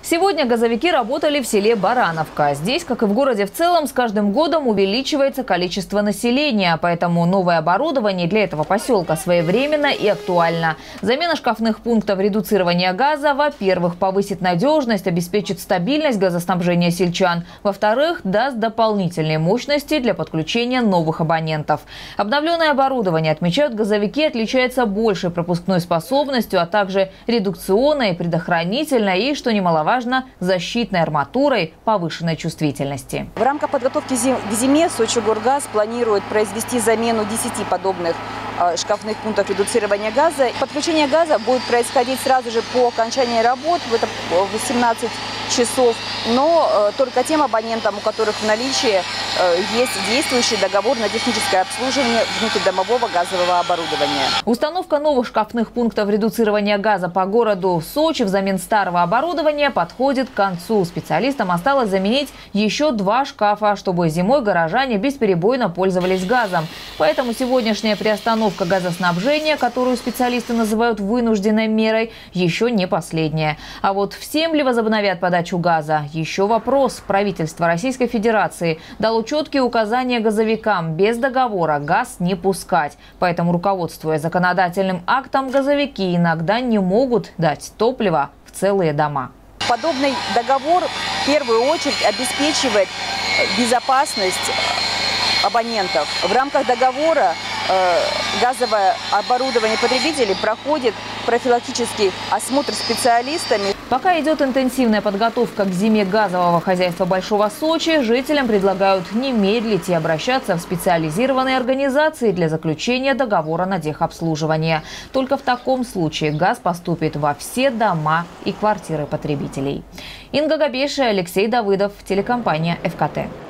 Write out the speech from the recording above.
Сегодня газовики работали в селе Барановка. Здесь, как и в городе в целом, с каждым годом увеличивается количество населения. Поэтому новое оборудование для этого поселка своевременно и актуально. Замена шкафных пунктов редуцирования газа, во-первых, повысит надежность, обеспечит стабильность газоснабжения сельчан. Во-вторых, даст дополнительные мощности для подключения новых абонентов. Обновленное оборудование, отмечают газовики, отличается большей пропускной способностью, а также редукционной, предохранительной и, что немаловажно, защитной арматурой повышенной чувствительности. В рамках подготовки к зиме Сочигоргаз планирует произвести замену 10 подобных шкафных пунктов редуцирования газа. Подключение газа будет происходить сразу же по окончании работ, это 18 часов, но только тем абонентам, у которых в наличии есть действующий договор на техническое обслуживание внутридомового газового оборудования. Установка новых шкафных пунктов редуцирования газа по городу Сочи взамен старого оборудования подходит к концу. Специалистам осталось заменить еще 2 шкафа, чтобы зимой горожане бесперебойно пользовались газом. Поэтому сегодняшняя приостановка газоснабжения, которую специалисты называют вынужденной мерой, еще не последняя. А вот всем ли возобновят подачу газа? Еще вопрос. Правительство Российской Федерации дало четкие указания газовикам без договора газ не пускать. Поэтому, руководствуясь законодательным актом, газовики иногда не могут дать топливо в целые дома. Подобный договор в первую очередь обеспечивает безопасность абонентов. В рамках договора газовое оборудование потребителей проходит профилактический осмотр специалистами. Пока идет интенсивная подготовка к зиме газового хозяйства Большого Сочи, жителям предлагают не медлить и обращаться в специализированные организации для заключения договора на техобслуживание. Только в таком случае газ поступит во все дома и квартиры потребителей. Инга Габеша, Алексей Давыдов, телекомпания ФКТ.